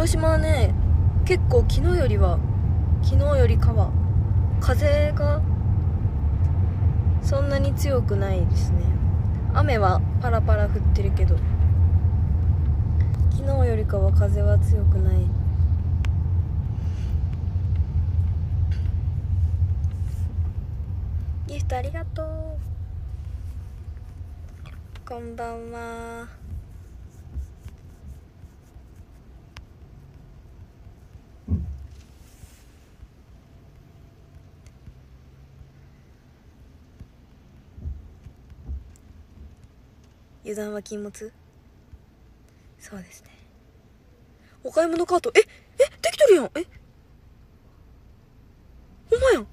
広島はね、結構昨日よりかは風がそんなに強くないですね。雨はパラパラ降ってるけど、昨日よりかは風は強くない。ギフトありがとう。こんばんは。油断は禁物。そうですね。お買い物カート、できとるやん。ほんまやん。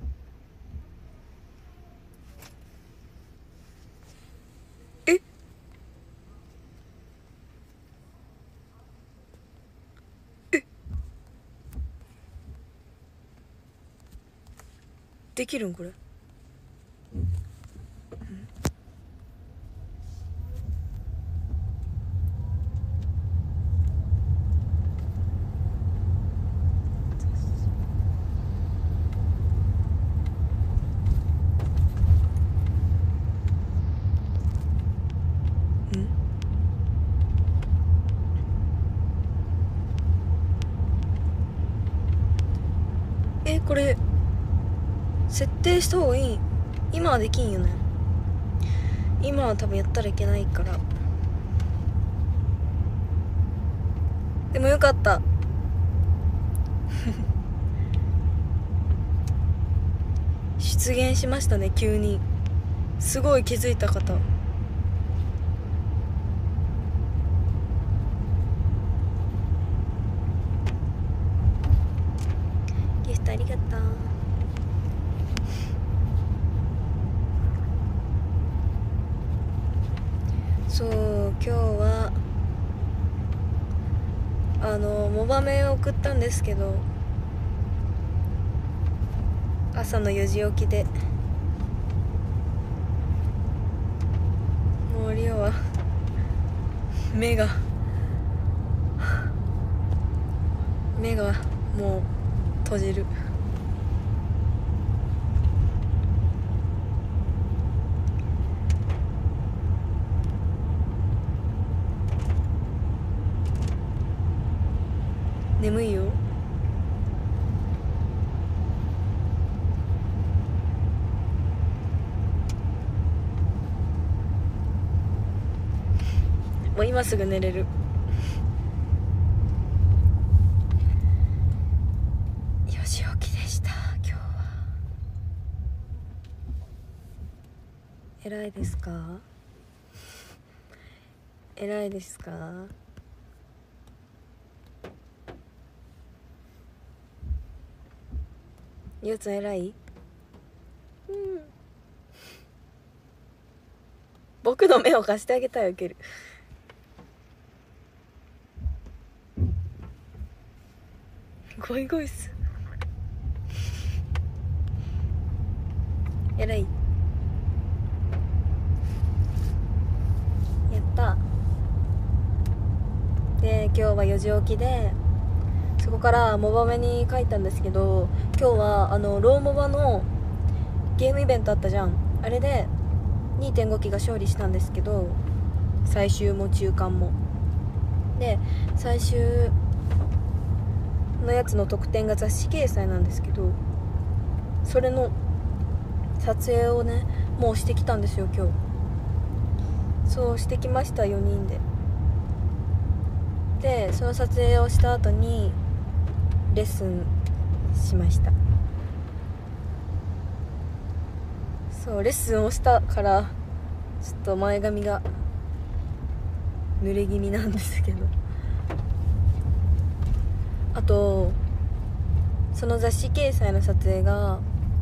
できるんこれ。これ設定した方がいい。今はできんよね。今は多分やったらいけないから。でもよかった出現しましたね、急に。すごい気づいた方。ギフトありがとう。そう、今日はモバメを送ったんですけど、朝の4時起きで、もうリオは目がもう閉じる。眠いよ。もう今すぐ寝れる。4時起きでした今日は。偉いですか？偉いですか？ゆうつん偉い？僕の目を貸してあげたい。受ける。ゴイゴイス偉い。やった。で今日は4時起きで、そこからモバメに書いたんですけど、今日はローモバのゲームイベントあったじゃん。あれで 2.5 期が勝利したんですけど、最終も中間もで、最終のやつの特典が雑誌掲載なんですけど、それの撮影をね、もうしてきたんですよ今日。そうしてきました、4人で。でその撮影をした後にレッスンしました。そう、レッスンをしたからちょっと前髪が濡れ気味なんですけど、あとその雑誌掲載の撮影が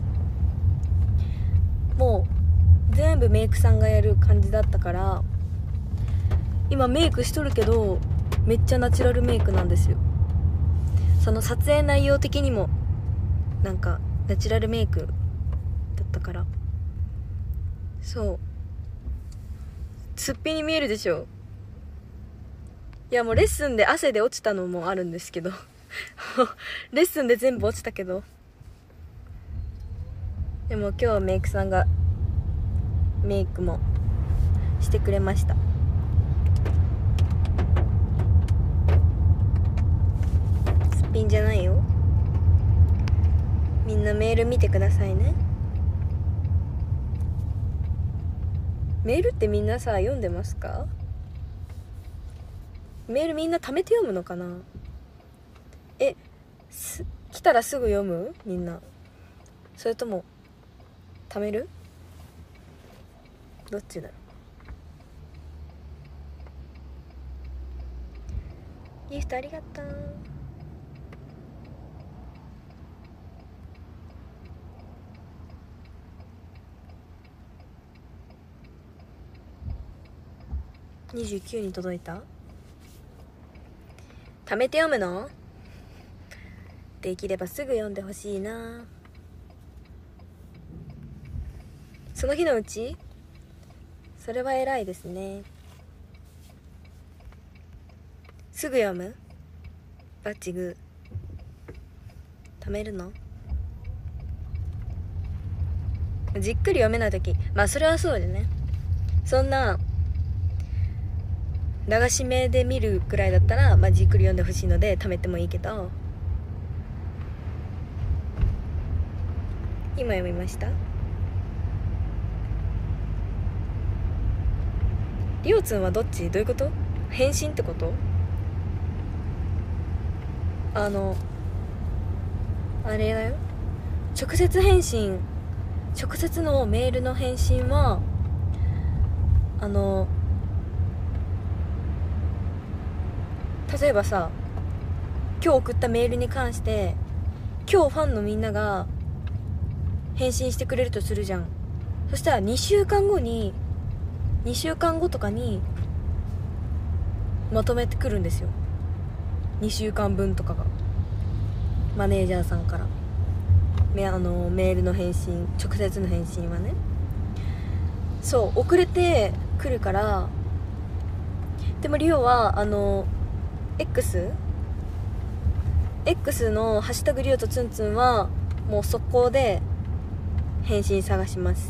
もう全部メイクさんがやる感じだったから、今メイクしとるけどめっちゃナチュラルメイクなんですよ。その撮影内容的にもなんかナチュラルメイクだったから、そうすっぴんに見えるでしょ。 いやもうレッスンで汗で落ちたのもあるんですけどレッスンで全部落ちたけど、でも今日はメイクさんがメイクもしてくれました。すっぴんじゃないよ。みんなメール見てくださいね。メールってみんなさ読んでますか？メールみんな貯めて読むのかな。来たらすぐ読む？みんな。それとも貯める？どっちだろう。ギフトありがとう。29に届いた？貯めて読むの？できればすぐ読んでほしいな。その日のうち？それは偉いですね。すぐ読む？バッチグー。貯めるの？じっくり読めないとき、まあそれはそうでね。そんな流し目で見るくらいだったら、まあ、じっくり読んでほしいので貯めてもいいけど、今読みました。りおつんはどっち？どういうこと？返信ってこと？あれだよ、直接返信、直接のメールの返信は例えばさ、今日送ったメールに関して今日ファンのみんなが返信してくれるとするじゃん。そしたら2週間後とかにまとめてくるんですよ。2週間分とかがマネージャーさんからメールの返信、直接の返信はね、そう遅れてくるから。でもリオはX のハッシュタグリオとツンツンはもう速攻で返信探します。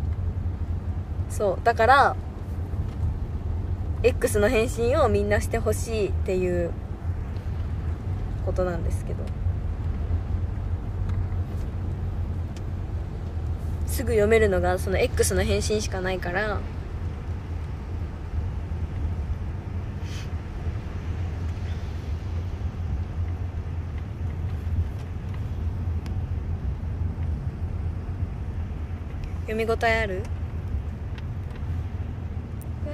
そうだから X の返信をみんなしてほしいっていうことなんですけど、すぐ読めるのがその X の返信しかないから。読み応えある？わ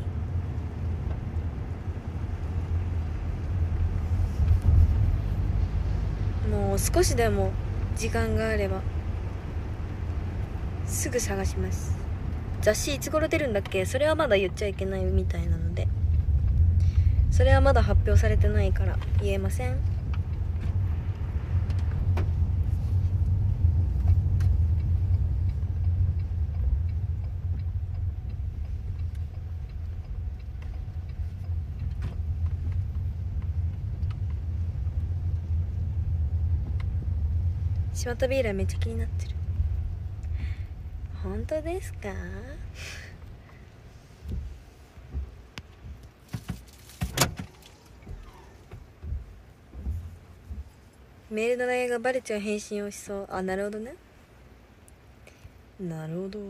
ーい。もう少しでも時間があればすぐ探します。雑誌いつ頃出るんだっけ？それはまだ言っちゃいけないみたいなので、それはまだ発表されてないから言えません。島田ビーラーめっちゃ気になってる。本当ですか？メールの内容がバレちゃう返信をしそう。あ、なるほどね。なるほど。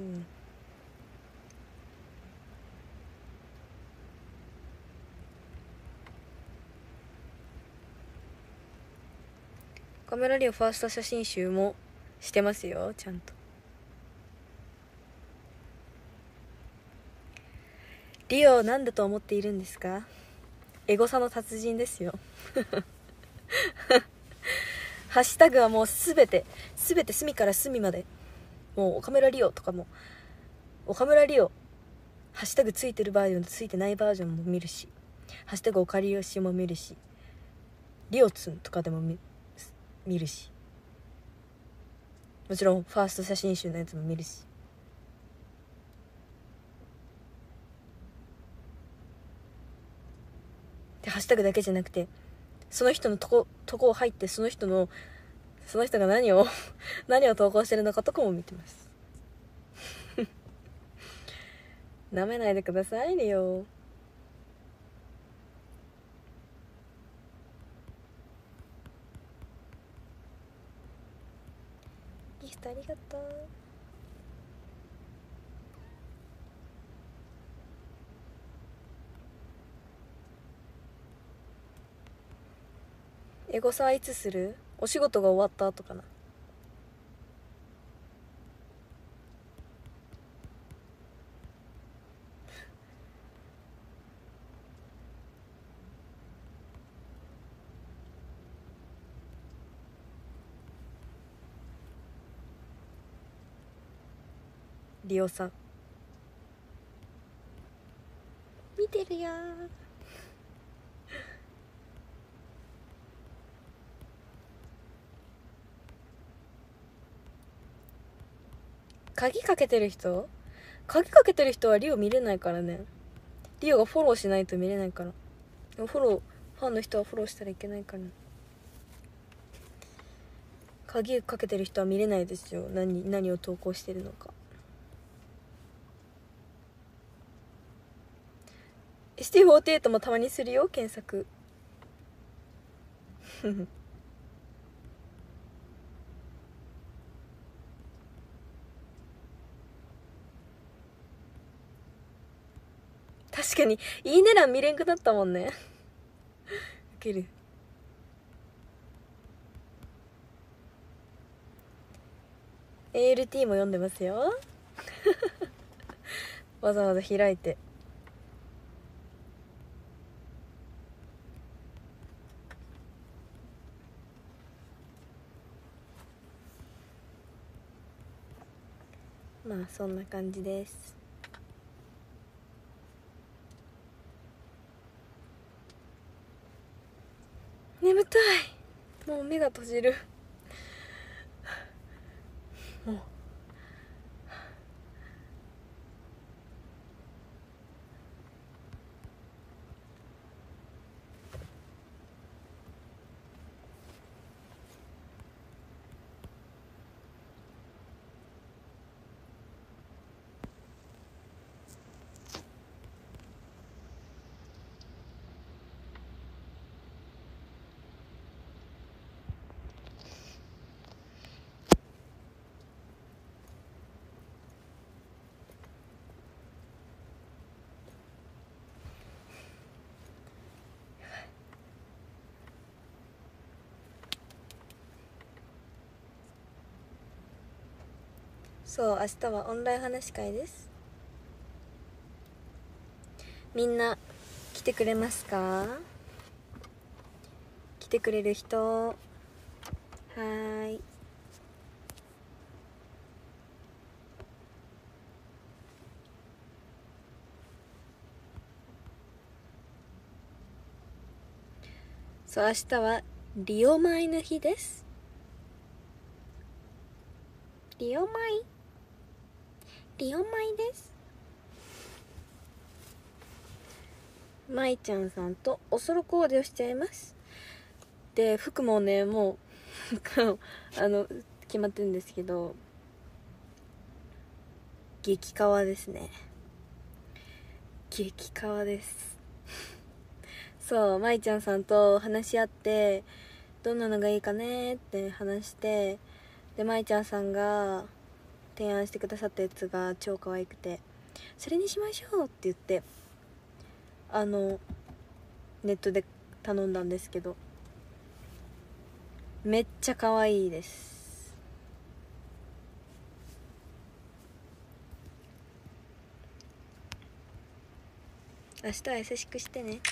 カメラリオファースト写真集もしてますよ、ちゃんと。リオを何だと思っているんですか？エゴサの達人ですよハッシュタグはもうすべて隅から隅まで、もう岡村リオとかも、岡村リオハッシュタグついてるバージョンとついてないバージョンも見るし、ハッシュタグおかりよしも見るし、リオツンとかでも見るし、もちろんファースト写真集のやつも見るし。 タグだけじゃなくて、その人のとこを入って、その人が何を何を投稿してるのかとかも見てます。なめないでくださいよ。ギフトありがとう。エゴサはいつする？お仕事が終わった後かな。リオさん見てるよ鍵かけてる人はリオ見れないからね。リオがフォローしないと見れないから。でもファンの人はフォローしたらいけないから。鍵かけてる人は見れないですよ。何を投稿してるのか。ST48 もたまにするよ、検索。確かにいいね欄見れんくなったもんね。ウケる。ALT も読んでますよ。わざわざ開いて。まあそんな感じです。眠たい。もう目が閉じる。もうそう、明日はオンライン話し会です。みんな来てくれますか？来てくれる人。はーい。そう、明日はリオマイの日です。リオマイです。マイちゃんさんとおソロコーデをしちゃいます。で、服もね、もう決まってるんですけど、激カワですね。激カワです。そう、まいちゃんさんと話し合って、どんなのがいいかねって話して、で、まいちゃんさんが提案してくださったやつが超可愛くて、それにしましょうって言って、ネットで頼んだんですけど、めっちゃ可愛いです。明日は優しくしてね。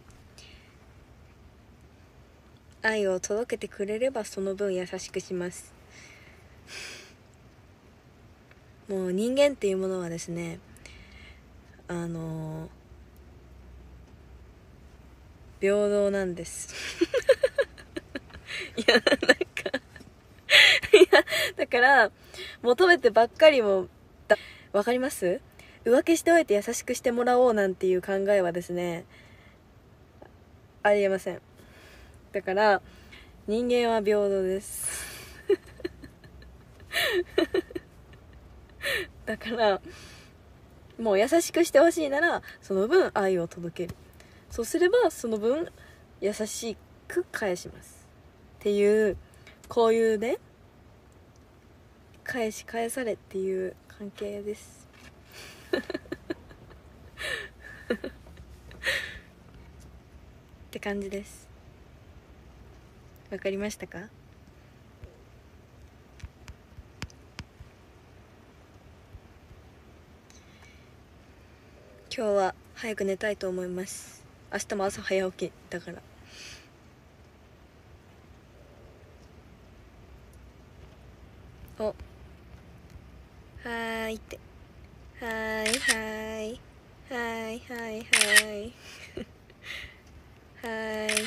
愛を届けてくれればその分優しくします。もう人間っていうものはですね、平等なんです。いや、なんかいや、だから求めてばっかりもわかります？浮気しておいて優しくしてもらおうなんていう考えはですね、 ありえません。だから人間は平等ですだからもう優しくしてほしいならその分愛を届ける、そうすればその分優しく返しますっていう、こういうね、返し返されっていう関係ですって感じです。わかりましたか？今日は早く寝たいと思います。明日も朝早起きだから。お、はーいって、はーいはーいはーいはいはいはーい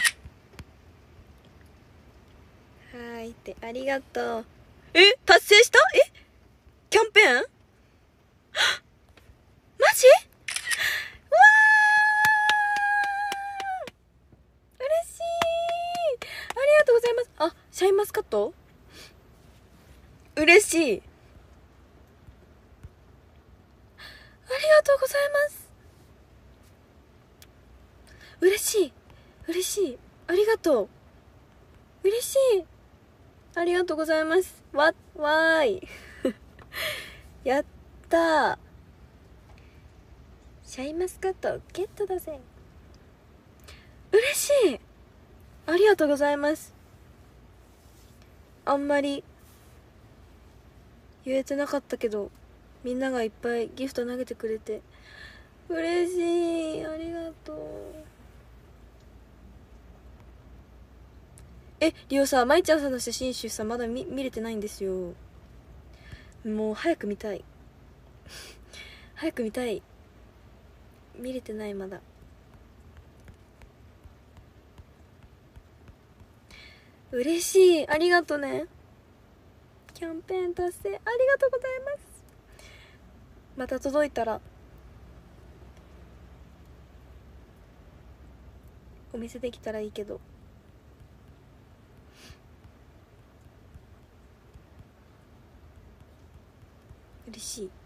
はーいって、ありがとう。達成した？キャンペーン？マジ？わー、嬉しい。ありがとうございます。あ、シャインマスカット？嬉しい。ありがとうございます。嬉しい。嬉しい。ありがとう。嬉しい。ありがとうございます。わーい。やったー。シャインマスカットゲットだぜ。嬉しい。ありがとうございます。あんまり言えてなかったけど、みんながいっぱいギフト投げてくれて嬉しい。ありがとう。リオさ、まいちゃんさんの写真集さ、まだ見れてないんですよ。もう早く見たい早く見たい。見れてない、まだ。嬉しい。ありがとね。キャンペーン達成ありがとうございます。また届いたらお見せできたらいいけど。嬉しい。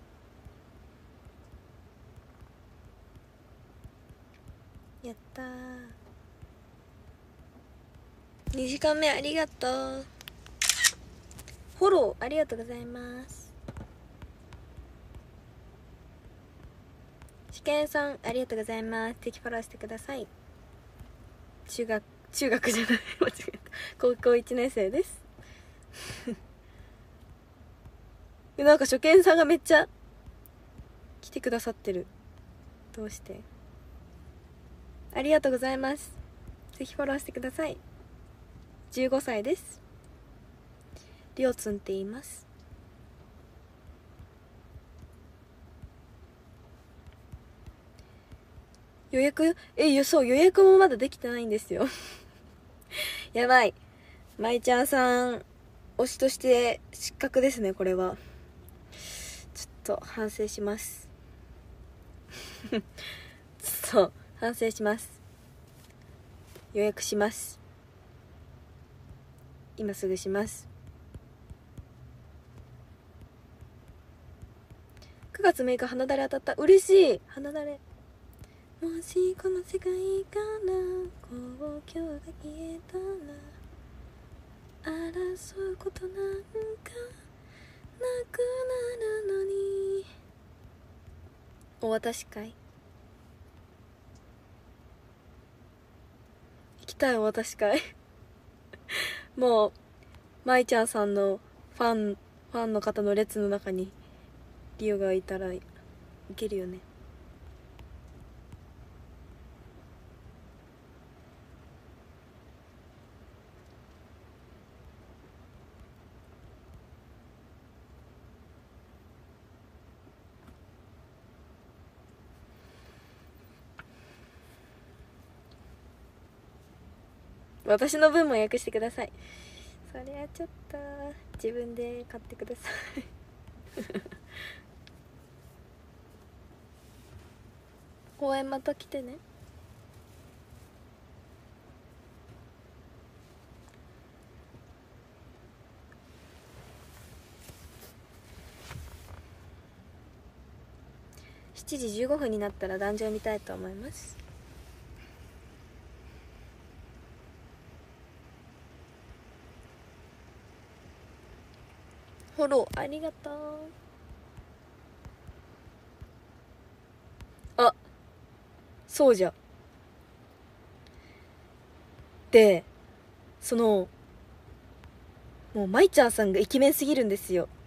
やったー。2時間目ありがとう。フォローありがとうございます。試験さんありがとうございます。ぜひフォローしてください。中学じゃない間違えた。高校1年生ですなんか初見さんがめっちゃ来てくださってる。どうして？ありがとうございます。ぜひフォローしてください。15歳です。りょうつんって言います。予約？そう、予約もまだできてないんですよやばい。まいちゃんさん推しとして失格ですね、これは。ちょっと反省しますちょっと反省します。予約します。今すぐします。9月6日花だれ当たった。嬉しい。花だれ。もしこの世界から公共が消えたら争うことなんかなくなるのに。お渡し会行きたい。お渡し会もうまいちゃんさんのファンの方の列の中にリオがいたらいけるよね。私の分も予約してください。それはちょっと自分で買ってください公園また来てね。 7時15分になったら壇上見たいと思います。フォローありがとう。あ、そうじゃ。で、もうまいちゃんさんがイケメンすぎるんですよ。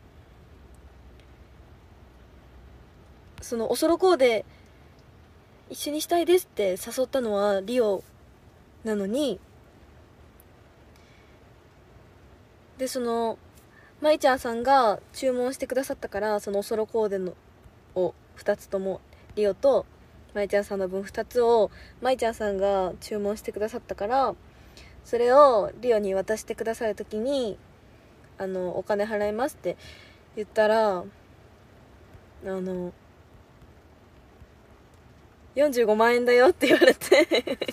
おそろコーデ一緒にしたいですって誘ったのはリオなのに、でまいちゃんさんが注文してくださったから、おそろコーデのを2つとも、リオとまいちゃんさんの分2つをまいちゃんさんが注文してくださったから、それをリオに渡してくださるときにお金払いますって言ったら、45万円だよって言われて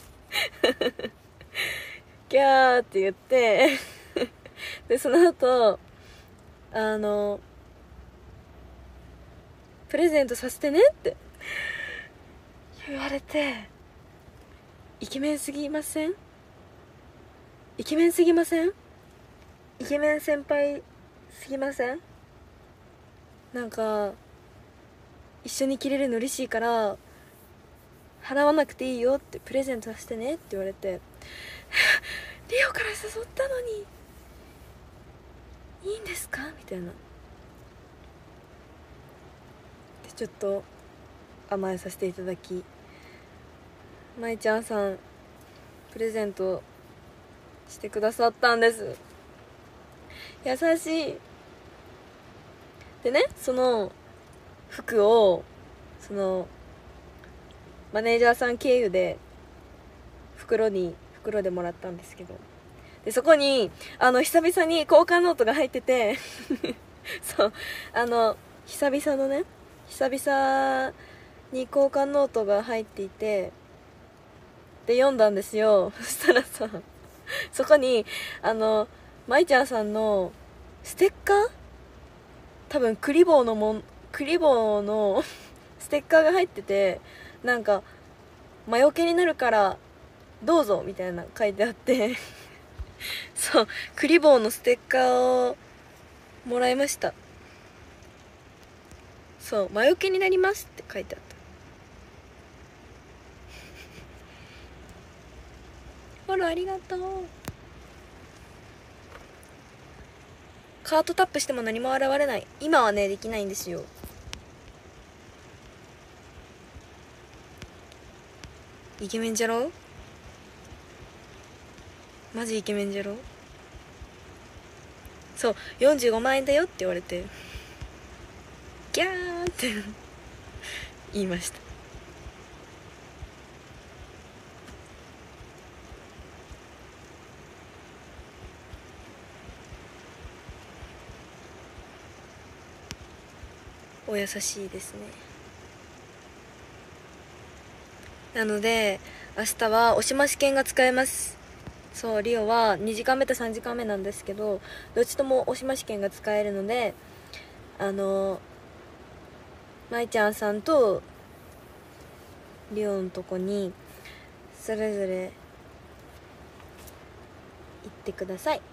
ギャーって言ってでその後プレゼントさせてねって言われて、イケメンすぎません？イケメンすぎません？イケメン先輩すぎません？なんか一緒に着れるの嬉しいから払わなくていいよって、プレゼントさせてねって言われてリオから誘ったのにいいんですかみたいなで、ちょっと甘えさせていただき、まいちゃんさんプレゼントしてくださったんです。優しい。でね、その服をマネージャーさん経由で袋でもらったんですけど、でそこに久々に交換ノートが入っててそう久々に交換ノートが入っていて、で読んだんですよ。そしたらさ、そこにまいちゃんさんのステッカー、多分クリボーのステッカーが入ってて、なんか魔除けになるからどうぞみたいな書いてあってそう、クリボーのステッカーをもらいました。そう、魔除けになりますって書いてあった。フォローありがとう。カートタップしても何も現れない。今はねできないんですよ。イケメンじゃろ？マジイケメンじゃろ？そう、45万円だよって言われてギャーって言いました。お優しいですね。なので明日は押し増し券が使えます。そう、リオは2時間目と3時間目なんですけど、どっちとも押し増し券が使えるので、まいちゃんさんとリオのとこにそれぞれ行ってください。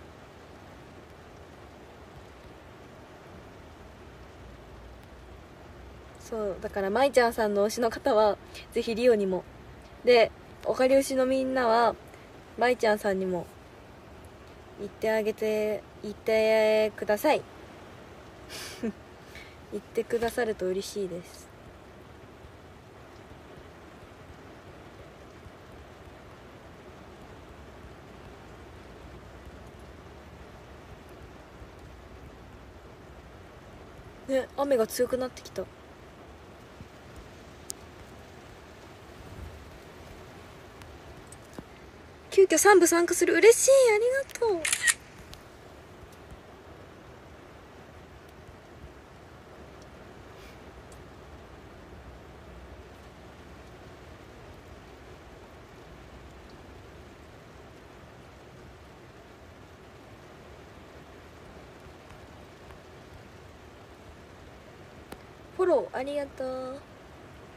そうだから、まいちゃんさんの推しの方はぜひリオにも、でおかり推しのみんなはまいちゃんさんにも行ってください言ってくださると嬉しいです。ね、雨が強くなってきた。急遽3部参加する、嬉しい、ありがとう。フォローありがとう。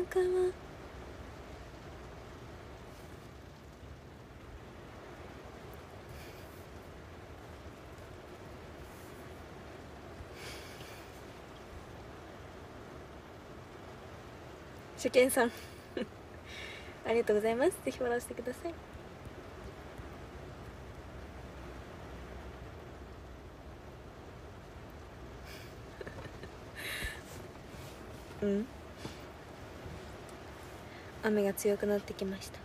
は初見さんありがとうございます。ぜひフォローしてください。雨が強くなってきました。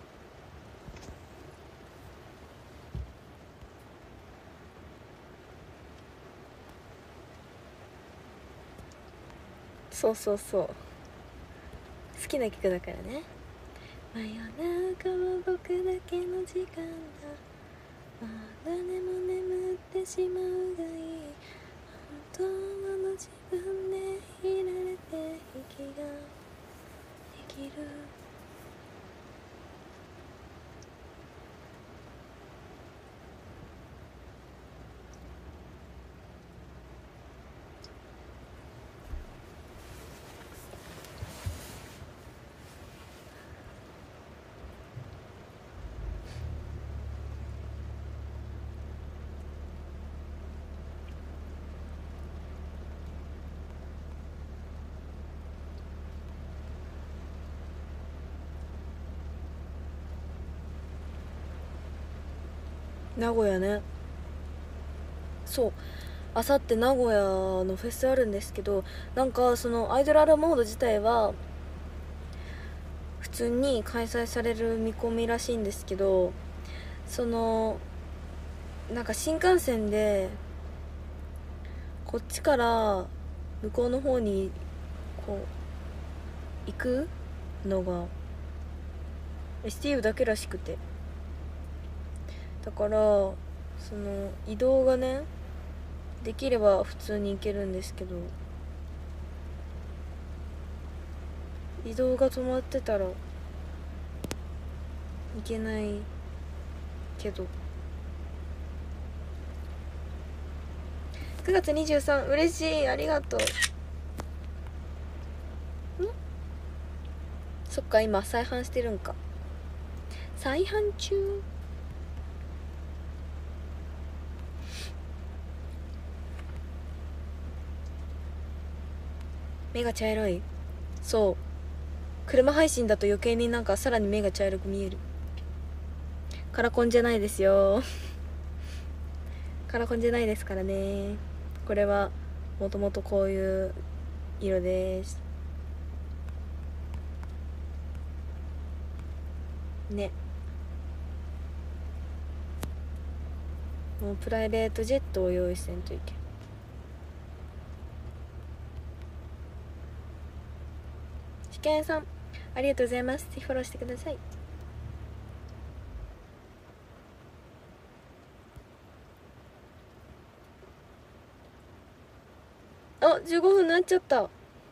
そうそうそう、好きな曲だからね。真夜中は僕だけの時間だ、まだ誰も眠ってしまうがいい、本当の自分でいられて息ができる。名古屋ね、そう、あさって名古屋のフェスあるんですけど、なんかそのアイドルアラモード自体は普通に開催される見込みらしいんですけど、そのなんか新幹線でこっちから向こうの方にこう行くのが STU だけらしくて、だからその移動がねできれば普通に行けるんですけど、移動が止まってたら行けないけど。9月23、嬉しい、ありがとう。そっか、今再販してるんか。再販中。目が茶色い。そう、車配信だと余計になんかさらに目が茶色く見える。カラコンじゃないですよカラコンじゃないですからね。これはもともとこういう色ですね。もうプライベートジェットを用意せんといけん。試験さんありがとうございます。ぜひフォローしてください。あ、15分になっちゃった。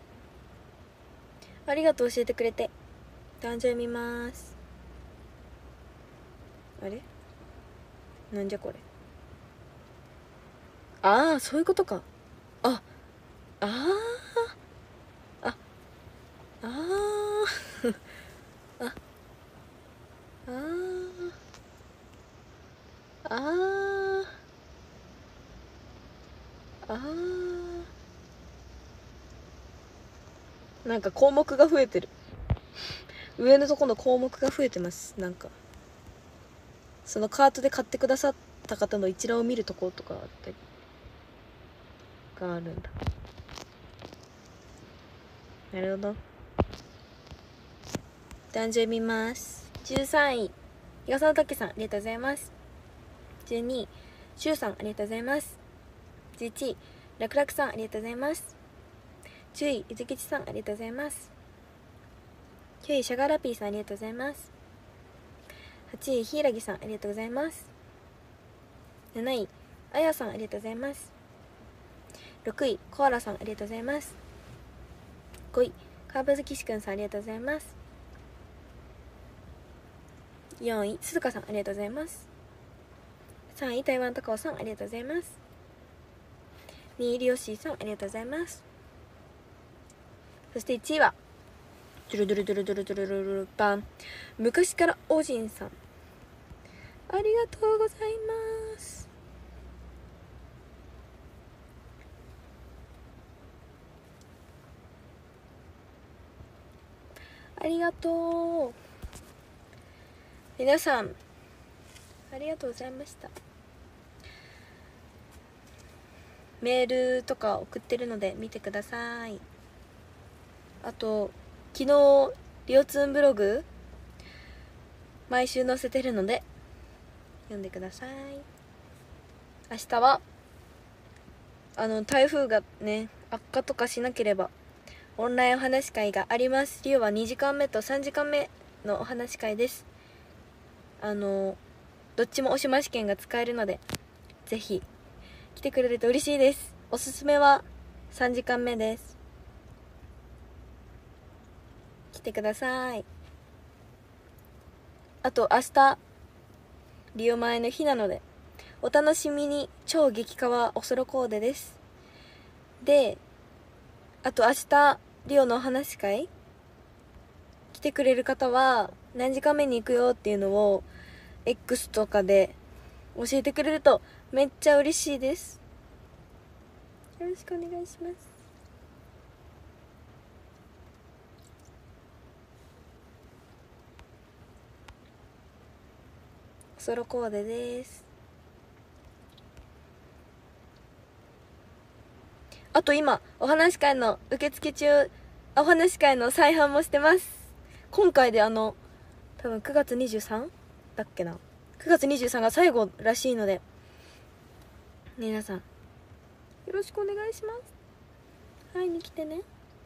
ありがとう、教えてくれて。誕生日見ます。あれなんじゃこれ。ああ、そういうことか。あああああああああなんか項目が増えてる。上のところの項目が増えてます。なんかそのカートで買ってくださった方の一覧を見るところとかあったりがあるんだ。なるほど。誕生日見ます。13位東野武さんありがとうございます。12位しゅうさんありがとうございます。11位楽々さんありがとうございます。10位ゆずきちさんありがとうございます。9位シャガーラピーさんありがとうございます。8位ひいらぎさんありがとうございます。7位あやさんありがとうございます。6位コアラさんありがとうございます。5位カーブズキシくんさんありがとうございます。4位すずかさんありがとうございます。3位台湾高尾さんありがとうございます。2位リオシーさんありがとうございます。そして1位はドゥルドゥルドゥルドゥルドゥルドゥルドゥルパン。昔からおじんさん、ありがとうございます。ありがとう皆さん、ありがとうございました。メールとか送ってるので見てください。あと昨日リオツンブログ毎週載せてるので読んでください。明日は台風がね悪化とかしなければオンラインお話し会があります。リオは2時間目と3時間目のお話し会です。どっちもおしま試験が使えるのでぜひ来てくれると嬉しいです。おすすめは3時間目です。来てください。あと明日リオ前の日なのでお楽しみに。超激カワおそろコーデです。であと明日リオのお話し会来てくれる方は何時間目に行くよっていうのを X とかで教えてくれるとめっちゃ嬉しいです。よろしくお願いします。ソロコーデです。あと今お話し会の受付中、お話し会の再販もしてます。今回で多分9月 23? だっけな、9月23が最後らしいので皆さんよろしくお願いします。会いに来てね。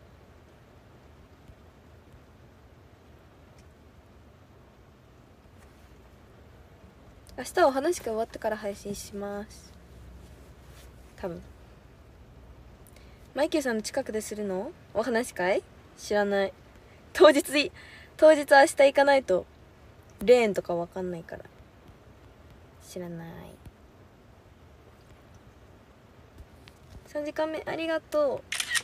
明日はお話が終わってから配信します。多分マイケルさんの近くでするのお話会？知らない。当日明日行かないとレーンとかわかんないから知らない。3時間目ありがとう。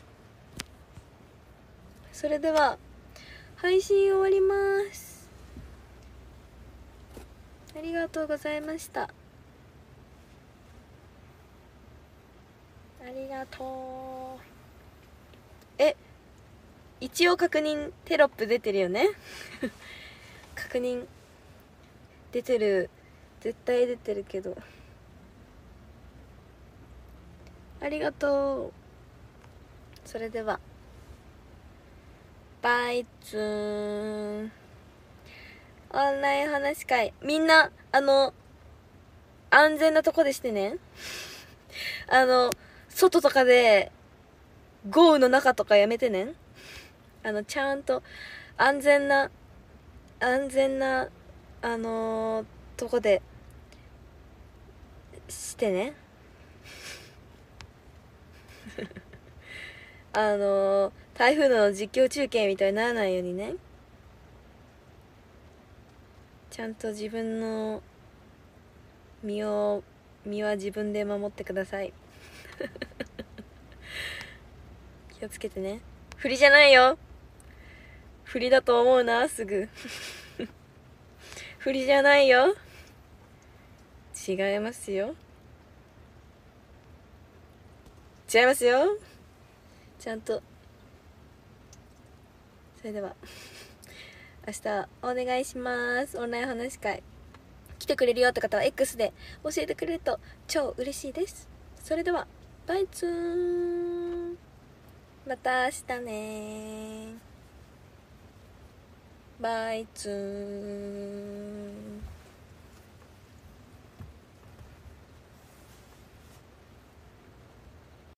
それでは配信終わります。ありがとうございました。ありがとう。一応確認テロップ出てるよね確認出てる、絶対出てるけどありがとう。それではバイツーン。オンライン話し会みんな安全なとこでしてね外とかで豪雨の中とかやめてね。ちゃんと安全なとこでしてね台風の実況中継みたいにならないようにね。ちゃんと自分の身は自分で守ってください気をつけてね。振りじゃないよ。振りだと思うなすぐ振りじゃないよ。違いますよ。違いますよ。ちゃんと。それでは明日お願いします。オンライン話し会来てくれるよって方は X で教えてくれると超嬉しいです。それではバイツーン。また明日ね。バイツーン。